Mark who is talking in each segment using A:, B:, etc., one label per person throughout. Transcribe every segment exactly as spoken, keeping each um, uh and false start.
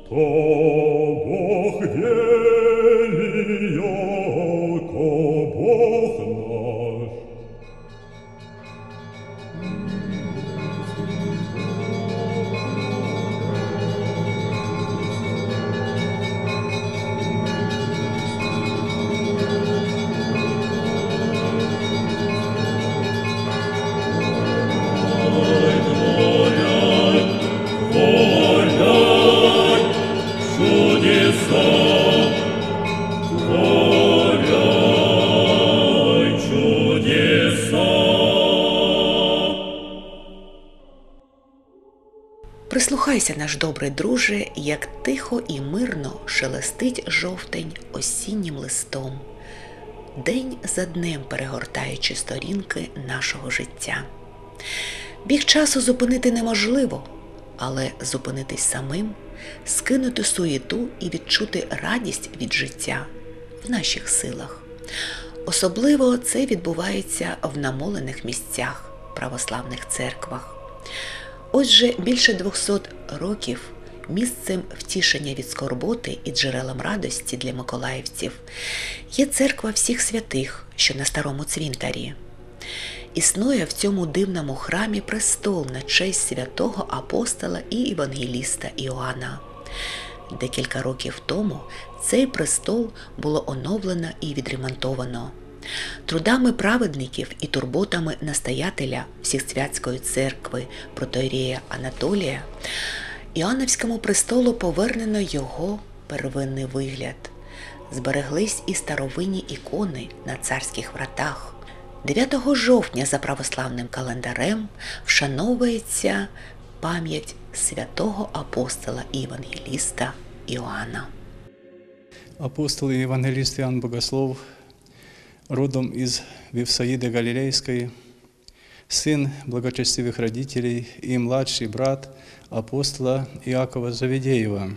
A: То Бог вели, яко Бог наш.
B: Прислухайся, наш добрий друже, як тихо і мирно шелестить жовтень осіннім листом, день за днем перегортаючи сторінки нашого життя. Біг часу зупинити неможливо, але зупинитись самим, скинути суєту і відчути радість від життя в наших силах. Особливо це відбувається в намолених місцях, православних церквах. Отже, більше двохсот років місцем втішення від скорботи і джерелом радості для миколаївців є церква всіх святих, що на Старому Цвінтарі. Існує в цьому дивному храмі престол на честь святого апостола і євангеліста Іоанна. Декілька років тому цей престол було оновлено і відремонтовано. Трудами праведників і турботами настоятеля Всесвятської церкви протоієрея Анатолія Іоаннівському престолу повернено його первинний вигляд. Збереглись і старовинні ікони на царських вратах. дев'ятого жовтня за православним календарем вшановується пам'ять святого апостола і євангеліста Іоанна.
C: Апостол і євангеліст Іоанн Богослов родом из Вифсаиды Галилейской, сын благочестивых родителей и младший брат апостола Иакова Завидеева.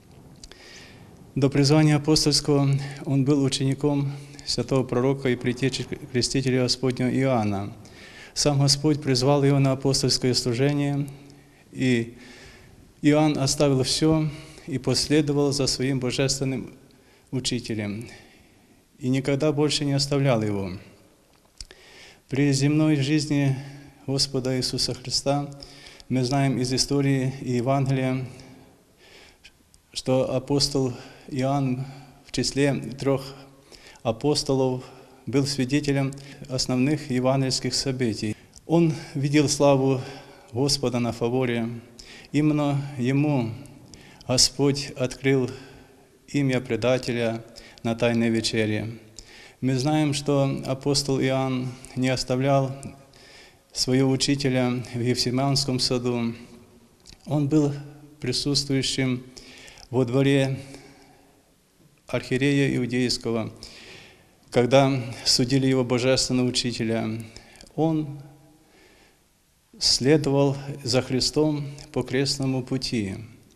C: До призвания апостольского он был учеником святого пророка и предтечи крестителя Господня Иоанна. Сам Господь призвал его на апостольское служение, и Иоанн оставил все и последовал за своим божественным учителем, и никогда больше не оставлял его. При земной жизни Господа Иисуса Христа мы знаем из истории и Евангелия, что апостол Иоанн в числе трех апостолов был свидетелем основных евангельских событий. Он видел славу Господа на фаворе. Именно ему Господь открыл имя предателя на Тайной вечере. Мы знаем, что апостол Иоанн не оставлял своего учителя в Гефсиманском саду. Он был присутствующим во дворе архиерея Иудейского, когда судили его божественного учителя. Он следовал за Христом по крестному пути.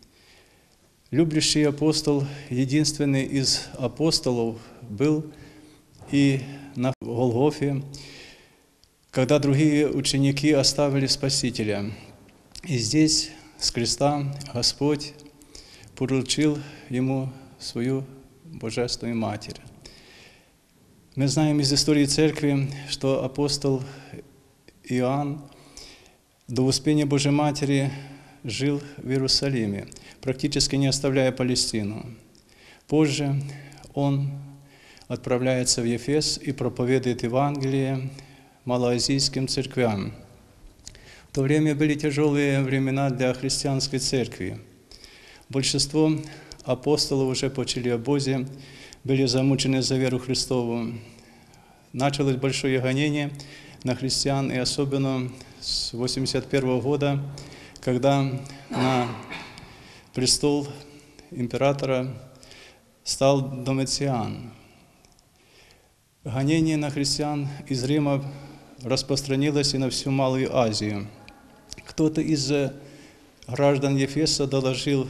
C: Любящий апостол, единственный из апостолов, был и на Голгофе, когда другие ученики оставили Спасителя. И здесь, с креста, Господь поручил ему свою Божественную Матерь. Мы знаем из истории Церкви, что апостол Иоанн до Успения Божьей Матери жил в Иерусалиме, практически не оставляя Палестину. Позже он отправляется в Ефес и проповедует Евангелие малоазийским церквям. В то время были тяжелые времена для христианской церкви. Большинство апостолов уже почили обозе, были замучены за веру Христову. Началось большое гонение на христиан, и особенно с восемьдесят первого года, когда на престол императора стал Домициан. Гонение на христиан из Рима распространилось и на всю Малую Азию. Кто-то из граждан Ефеса доложил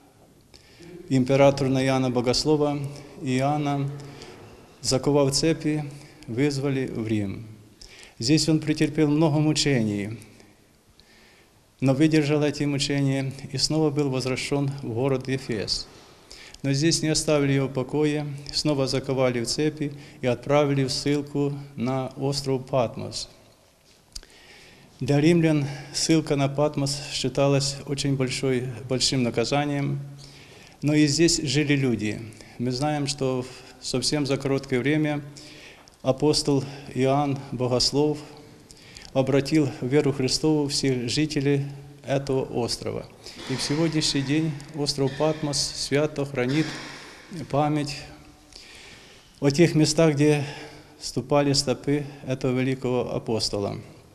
C: императору на Иоанна Богослова, и Иоанна, заковав цепи, вызвали в Рим. Здесь он претерпел много мучений. но выдержал эти мучения и снова был возвращен в город Ефес. Но здесь не оставили его в покое, снова заковали в цепи и отправили в ссылку на остров Патмос. Для римлян ссылка на Патмос считалась очень большой, большим наказанием, но и здесь жили люди. Мы знаем, что совсем за короткое время апостол Иоанн Богослов обратил в веру Христову всех жителей этого острова. И в сегодняшний день остров Патмос свято хранит память о тех местах, где ступали стопы этого великого апостола.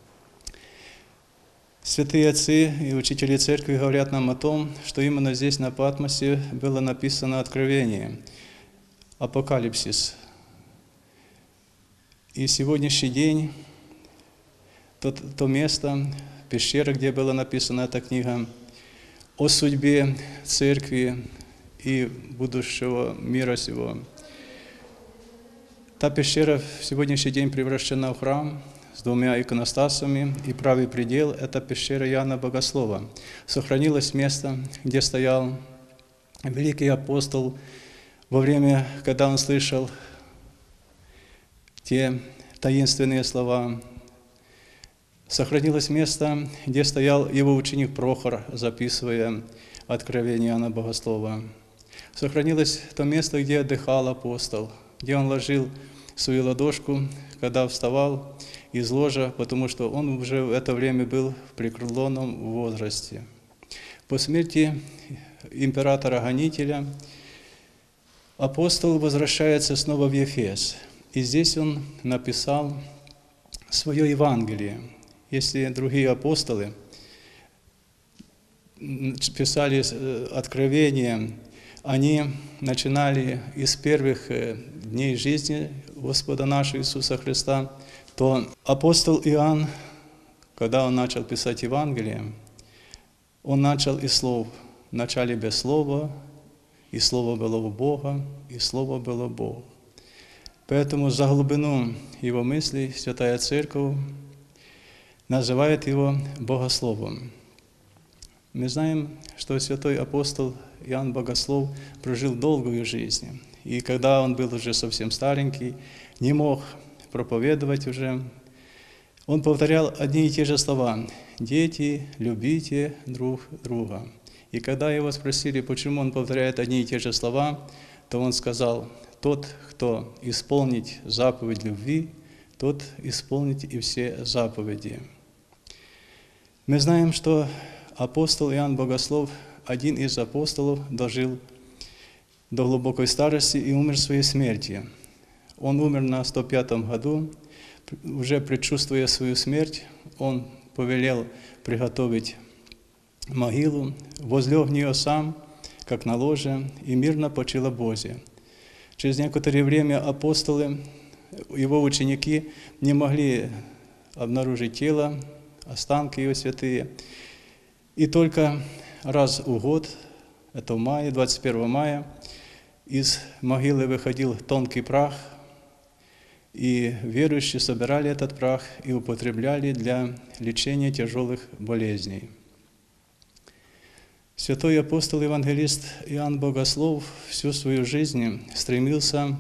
C: Святые отцы и учители церкви говорят нам о том, что именно здесь, на Патмосе, было написано Откровение, Апокалипсис. И сегодняшний день то, то место, пещера, где была написана эта книга, о судьбе церкви и будущего мира сего. Та пещера в сегодняшний день превращена в храм с двумя иконостасами, и правый предел – это пещера Иоанна Богослова. Сохранилось место, где стоял великий апостол во время, когда он слышал те таинственные слова. Сохранилось место, где стоял его ученик Прохор, записывая Откровение Иоанна Богослова. Сохранилось то место, где отдыхал апостол, где он ложил свою ладошку, когда вставал из ложа, потому что он уже в это время был в преклонном возрасте. По смерти императора-гонителя апостол возвращается снова в Ефес, и здесь он написал свое Евангелие. Если другие апостолы писали Откровения, они начинали из первых дней жизни Господа нашего Иисуса Христа, то апостол Иоанн, когда он начал писать Евангелие, он начал из слов: «В начале без слова, и слово было у Бога, и слово было Бог». Поэтому за глубину его мыслей Святая Церковь называет его Богословом. Мы знаем, что святой апостол Иоанн Богослов прожил долгую жизнь, и когда он был уже совсем старенький, не мог проповедовать уже, он повторял одни и те же слова: «Дети, любите друг друга». И когда его спросили, почему он повторяет одни и те же слова, то он сказал: «Тот, кто исполнит заповедь любви, тот исполнит и все заповеди». Мы знаем, что апостол Иоанн Богослов, один из апостолов, дожил до глубокой старости и умер своей смертью. Он умер на сто пятом году, уже предчувствуя свою смерть, он повелел приготовить могилу, возлег в нее сам, как на ложе, и мирно почил Бозе. Через некоторое время апостолы, его ученики, не могли обнаружить тело, останки его святые. И только раз в год, это в мае, двадцать первого мая, из могилы выходил тонкий прах, и верующие собирали этот прах и употребляли для лечения тяжелых болезней. Святой апостол и евангелист Иоанн Богослов всю свою жизнь стремился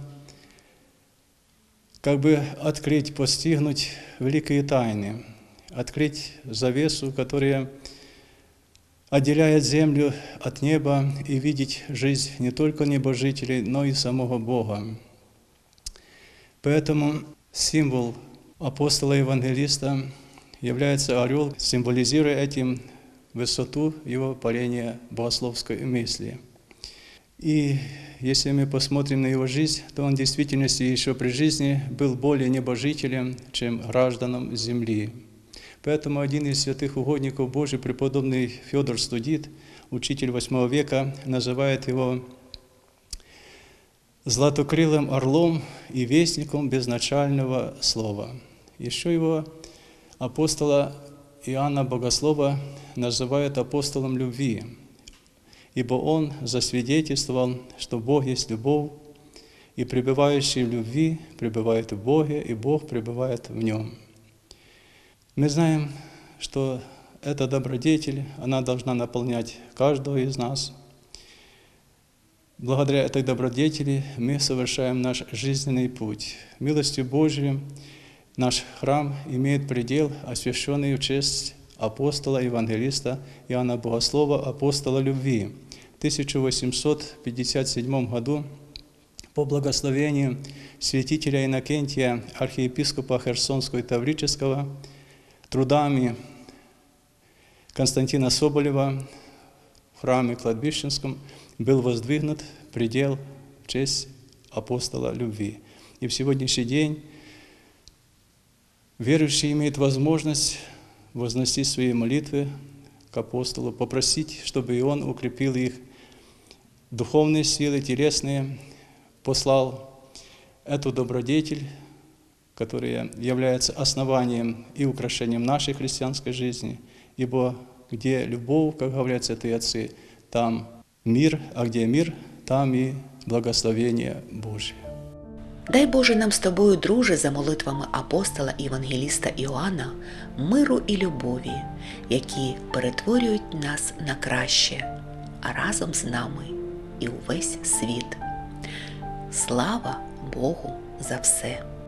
C: как бы открыть, постигнуть великие тайны, открыть завесу, которая отделяет землю от неба, и видеть жизнь не только небожителей, но и самого Бога. Поэтому символ апостола-евангелиста является орел, символизируя этим высоту его парения богословской мысли. И если мы посмотрим на его жизнь, то он в действительности еще при жизни был более небожителем, чем гражданом земли. Поэтому один из святых угодников Божий, преподобный Федор Студит, учитель восьмого века, называет его златокрылым орлом и вестником безначального слова. Еще его апостола Иоанна Богослова называют апостолом любви, ибо он засвидетельствовал, что Бог есть любовь, и пребывающий в любви пребывает в Боге, и Бог пребывает в нем. Мы знаем, что эта добродетель, она должна наполнять каждого из нас. Благодаря этой добродетели мы совершаем наш жизненный путь. Милостью Божией наш храм имеет предел, освященный в честь апостола, евангелиста Иоанна Богослова, апостола любви. В тысяча восемьсот пятьдесят седьмом году по благословению святителя Иннокентия, архиепископа Херсонского и Таврического, трудами Константина Соболева в храме Кладбищенском был воздвигнут предел в честь апостола любви. И в сегодняшний день верующий имеет возможность возносить свои молитвы к апостолу, попросить, чтобы и он укрепил их духовные силы, телесные, послал эту добродетель, которая является основанием и украшением нашей христианской жизни, ибо где любовь, как говорят святые отцы, там мир, а где мир, там и благословение Божие.
B: Дай Боже нам з тобою, друже, за молитвами апостола і євангеліста Іоанна, миру і любові, які перетворюють нас на краще, а разом з нами і увесь світ. Слава Богу за все!